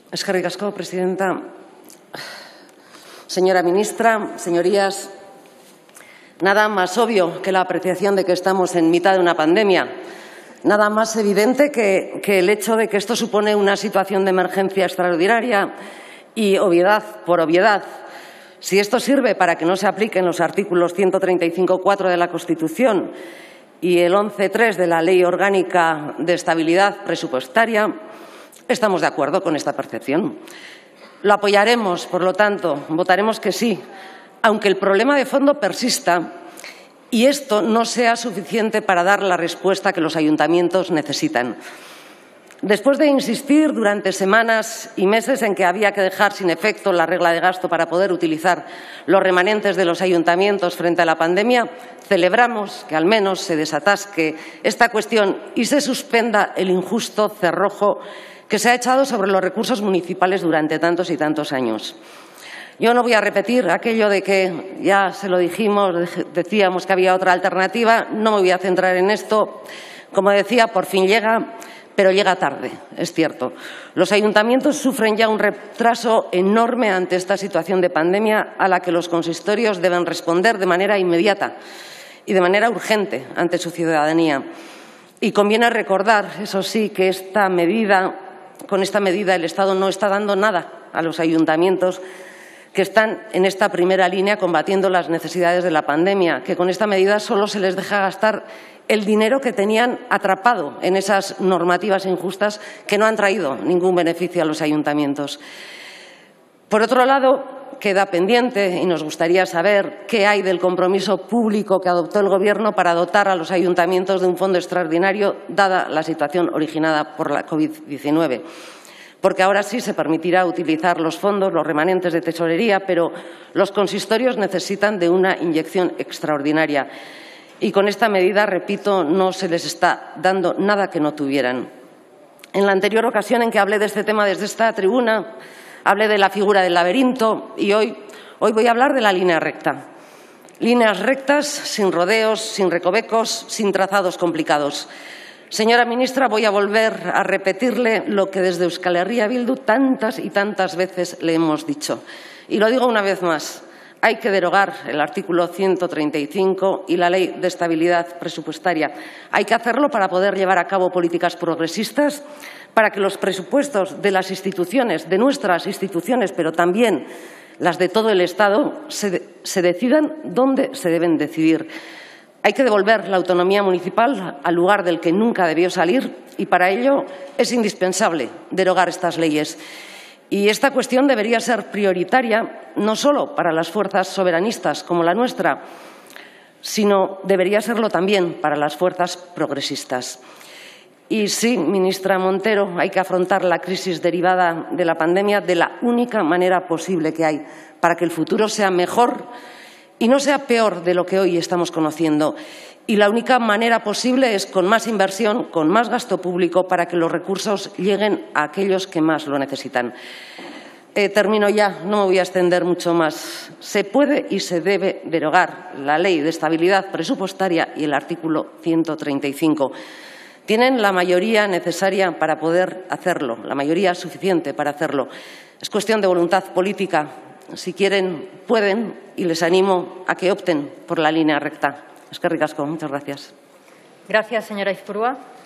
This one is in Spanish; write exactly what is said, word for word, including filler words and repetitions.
Eskerrik asko, presidenta. Señora ministra, señorías, nada más obvio que la apreciación de que estamos en mitad de una pandemia. Nada más evidente que, que el hecho de que esto supone una situación de emergencia extraordinaria y obviedad por obviedad. Si esto sirve para que no se apliquen los artículos ciento treinta y cinco punto cuatro de la Constitución y el once punto tres de la Ley Orgánica de Estabilidad Presupuestaria, estamos de acuerdo con esta percepción. Lo apoyaremos, por lo tanto, votaremos que sí, aunque el problema de fondo persista y esto no sea suficiente para dar la respuesta que los ayuntamientos necesitan. Después de insistir durante semanas y meses en que había que dejar sin efecto la regla de gasto para poder utilizar los remanentes de los ayuntamientos frente a la pandemia, celebramos que al menos se desatasque esta cuestión y se suspenda el injusto cerrojo que se ha echado sobre los recursos municipales durante tantos y tantos años. Yo no voy a repetir aquello de que ya se lo dijimos, decíamos que había otra alternativa, no me voy a centrar en esto. Como decía, por fin llega, pero llega tarde, es cierto. Los ayuntamientos sufren ya un retraso enorme ante esta situación de pandemia a la que los consistorios deben responder de manera inmediata y de manera urgente ante su ciudadanía. Y conviene recordar, eso sí, que esta medida, con esta medida el Estado no está dando nada a los ayuntamientos que están en esta primera línea combatiendo las necesidades de la pandemia, que con esta medida solo se les deja gastar el dinero que tenían atrapado en esas normativas injustas que no han traído ningún beneficio a los ayuntamientos. Por otro lado, queda pendiente y nos gustaría saber qué hay del compromiso público que adoptó el Gobierno para dotar a los ayuntamientos de un fondo extraordinario, dada la situación originada por la COVID diecinueve. Porque ahora sí se permitirá utilizar los fondos, los remanentes de tesorería, pero los consistorios necesitan de una inyección extraordinaria. Y con esta medida, repito, no se les está dando nada que no tuvieran. En la anterior ocasión en que hablé de este tema desde esta tribuna, hablé de la figura del laberinto y hoy, hoy voy a hablar de la línea recta. Líneas rectas, sin rodeos, sin recovecos, sin trazados complicados. Señora ministra, voy a volver a repetirle lo que desde Euskal Herria Bildu tantas y tantas veces le hemos dicho. Y lo digo una vez más. Hay que derogar el artículo ciento treinta y cinco y la Ley de Estabilidad Presupuestaria. Hay que hacerlo para poder llevar a cabo políticas progresistas, para que los presupuestos de las instituciones, de nuestras instituciones, pero también las de todo el Estado, se, se decidan dónde se deben decidir. Hay que devolver la autonomía municipal al lugar del que nunca debió salir y para ello es indispensable derogar estas leyes. Y esta cuestión debería ser prioritaria no solo para las fuerzas soberanistas como la nuestra, sino debería serlo también para las fuerzas progresistas. Y sí, ministra Montero, hay que afrontar la crisis derivada de la pandemia de la única manera posible que hay para que el futuro sea mejor y no sea peor de lo que hoy estamos conociendo. Y la única manera posible es con más inversión, con más gasto público, para que los recursos lleguen a aquellos que más lo necesitan. Eh, termino ya, no me voy a extender mucho más. Se puede y se debe derogar la Ley de Estabilidad Presupuestaria y el artículo ciento treinta y cinco. Tienen la mayoría necesaria para poder hacerlo, la mayoría suficiente para hacerlo. Es cuestión de voluntad política. Si quieren, pueden, y les animo a que opten por la línea recta. Eskerrik asko, muchas gracias. Gracias, señora Izpurua.